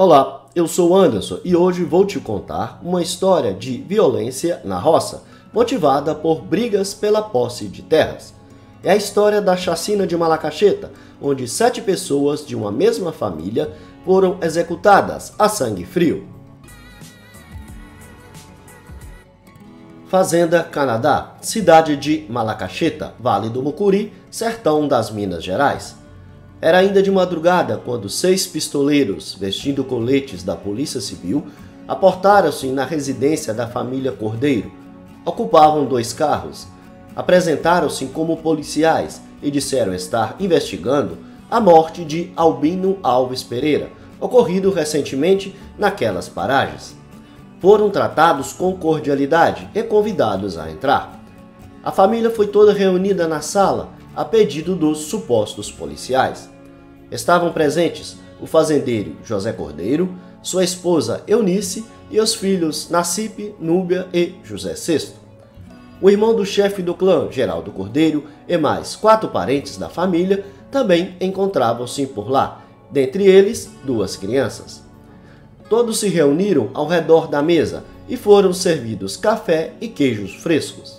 Olá, eu sou o Anderson e hoje vou te contar uma história de violência na roça, motivada por brigas pela posse de terras. É a história da chacina de Malacacheta, onde 7 pessoas de uma mesma família foram executadas a sangue frio. Fazenda Canadá, cidade de Malacacheta, Vale do Mucuri, sertão das Minas Gerais. Era ainda de madrugada quando 6 pistoleiros, vestindo coletes da Polícia Civil, aportaram-se na residência da família Cordeiro. Ocupavam 2 carros. Apresentaram-se como policiais e disseram estar investigando a morte de Albino Alves Pereira, ocorrido recentemente naquelas paragens. Foram tratados com cordialidade e convidados a entrar. A família foi toda reunida na sala a pedido dos supostos policiais. Estavam presentes o fazendeiro José Cordeiro, sua esposa Eunice e os filhos Nacipe, Núbia e José Sexto. O irmão do chefe do clã, Geraldo Cordeiro, e mais 4 parentes da família também encontravam-se por lá, dentre eles 2 crianças. Todos se reuniram ao redor da mesa e foram servidos café e queijos frescos.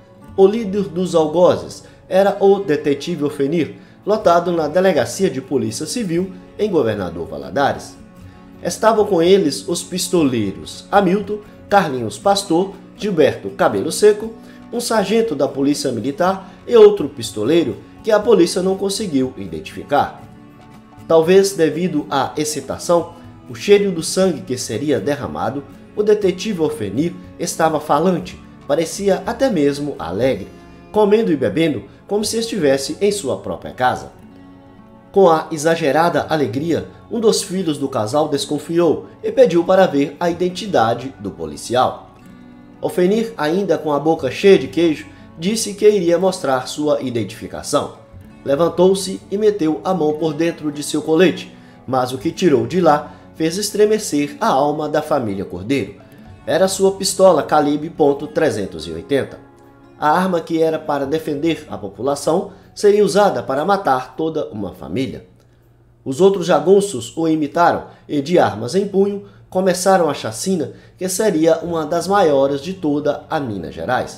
O líder dos algozes era o detetive Ofenir, lotado na Delegacia de Polícia Civil em Governador Valadares. Estavam com eles os pistoleiros Hamilton, Carlinhos Pastor, Gilberto Cabelo Seco, um sargento da Polícia Militar e outro pistoleiro que a polícia não conseguiu identificar. Talvez devido à excitação, o cheiro do sangue que seria derramado, o detetive Ofenir estava falante, parecia até mesmo alegre, comendo e bebendo como se estivesse em sua própria casa. Com a exagerada alegria, um dos filhos do casal desconfiou e pediu para ver a identidade do policial. Ofenir, ainda com a boca cheia de queijo, disse que iria mostrar sua identificação. Levantou-se e meteu a mão por dentro de seu colete, mas o que tirou de lá fez estremecer a alma da família Cordeiro. Era sua pistola calibre .380. A arma que era para defender a população seria usada para matar toda uma família. Os outros jagunços o imitaram e, de armas em punho, começaram a chacina que seria uma das maiores de toda a Minas Gerais.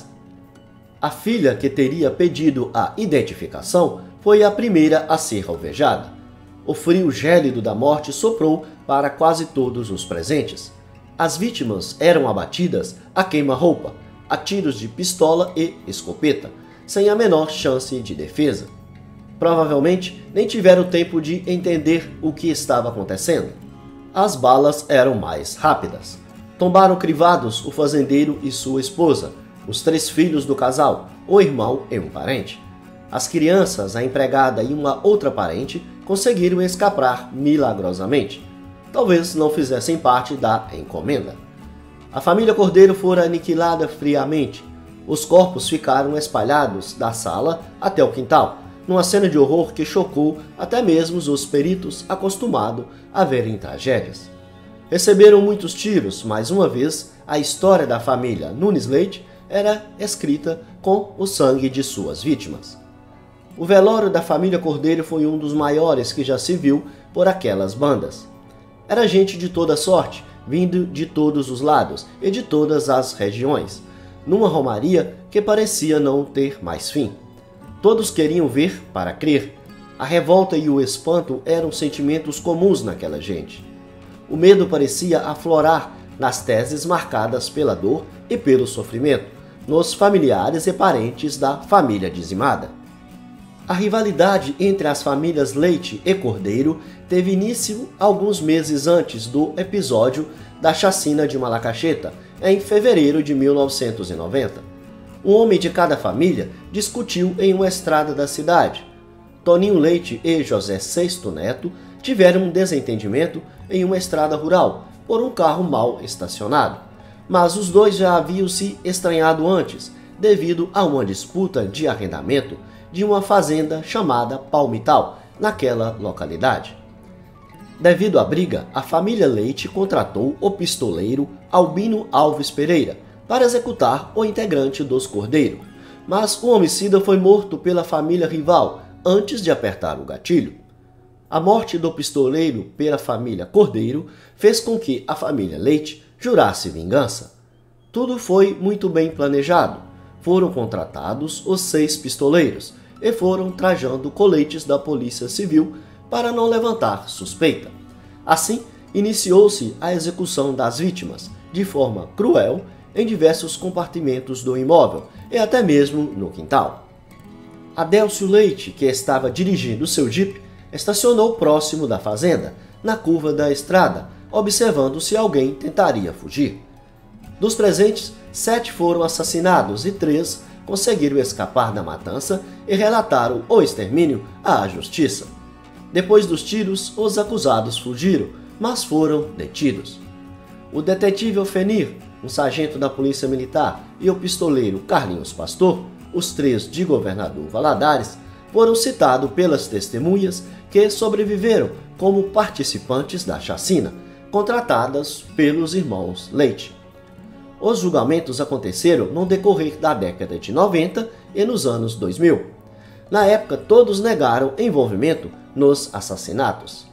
A filha que teria pedido a identificação foi a primeira a ser alvejada. O frio gélido da morte soprou para quase todos os presentes. As vítimas eram abatidas a queima-roupa, a tiros de pistola e escopeta, sem a menor chance de defesa. Provavelmente nem tiveram tempo de entender o que estava acontecendo. As balas eram mais rápidas. Tombaram crivados o fazendeiro e sua esposa, os 3 filhos do casal, o irmão e um parente. As crianças, a empregada e uma outra parente conseguiram escapar milagrosamente. Talvez não fizessem parte da encomenda. A família Cordeiro fora aniquilada friamente. Os corpos ficaram espalhados da sala até o quintal, numa cena de horror que chocou até mesmo os peritos acostumados a verem tragédias. Receberam muitos tiros, mais uma vez, a história da família Nunes Leite era escrita com o sangue de suas vítimas. O velório da família Cordeiro foi um dos maiores que já se viu por aquelas bandas. Era gente de toda sorte, vindo de todos os lados e de todas as regiões, numa romaria que parecia não ter mais fim. Todos queriam ver para crer. A revolta e o espanto eram sentimentos comuns naquela gente. O medo parecia aflorar nas teses marcadas pela dor e pelo sofrimento, nos familiares e parentes da família dizimada. A rivalidade entre as famílias Leite e Cordeiro teve início alguns meses antes do episódio da chacina de Malacacheta, em fevereiro de 1990. Um homem de cada família discutiu em uma estrada da cidade. Toninho Leite e José Sexto Neto tiveram um desentendimento em uma estrada rural por um carro mal estacionado, mas os dois já haviam se estranhado antes, devido a uma disputa de arrendamento de uma fazenda chamada Palmital, naquela localidade. Devido à briga, a família Leite contratou o pistoleiro Albino Alves Pereira para executar o integrante dos Cordeiro, mas o homicida foi morto pela família rival antes de apertar o gatilho. A morte do pistoleiro pela família Cordeiro fez com que a família Leite jurasse vingança. Tudo foi muito bem planejado. Foram contratados os 6 pistoleiros e foram trajando coletes da Polícia Civil para não levantar suspeita. Assim, iniciou-se a execução das vítimas, de forma cruel, em diversos compartimentos do imóvel e até mesmo no quintal. Adélcio Leite, que estava dirigindo seu Jeep, estacionou próximo da fazenda, na curva da estrada, observando se alguém tentaria fugir. Dos presentes, 7 foram assassinados e 3 conseguiram escapar da matança e relataram o extermínio à justiça. Depois dos tiros, os acusados fugiram, mas foram detidos. O detetive Ofenir, um sargento da Polícia Militar, e o pistoleiro Carlinhos Pastor, os 3 de Governador Valadares, foram citados pelas testemunhas que sobreviveram como participantes da chacina, contratadas pelos irmãos Leite. Os julgamentos aconteceram no decorrer da década de 90 e nos anos 2000. Na época, todos negaram envolvimento nos assassinatos.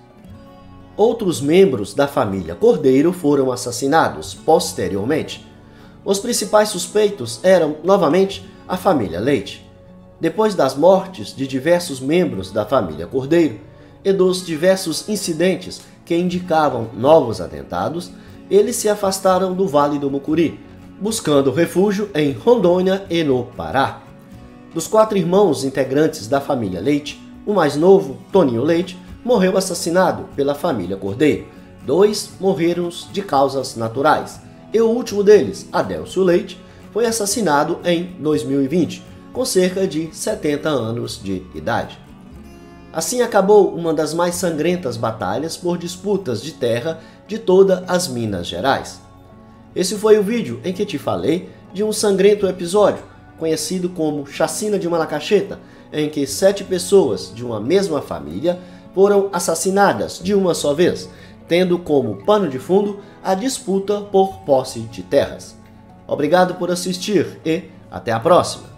Outros membros da família Cordeiro foram assassinados posteriormente. Os principais suspeitos eram, novamente, a família Leite. Depois das mortes de diversos membros da família Cordeiro e dos diversos incidentes que indicavam novos atentados, eles se afastaram do Vale do Mucuri, buscando refúgio em Rondônia e no Pará. Dos 4 irmãos integrantes da família Leite, o mais novo, Toninho Leite, morreu assassinado pela família Cordeiro. 2 morreram de causas naturais e o último deles, Adélcio Leite, foi assassinado em 2020, com cerca de 70 anos de idade. Assim acabou uma das mais sangrentas batalhas por disputas de terra de todas as Minas Gerais. Esse foi o vídeo em que te falei de um sangrento episódio, conhecido como Chacina de Malacaxeta, em que 7 pessoas de uma mesma família foram assassinadas de uma só vez, tendo como pano de fundo a disputa por posse de terras. Obrigado por assistir e até a próxima!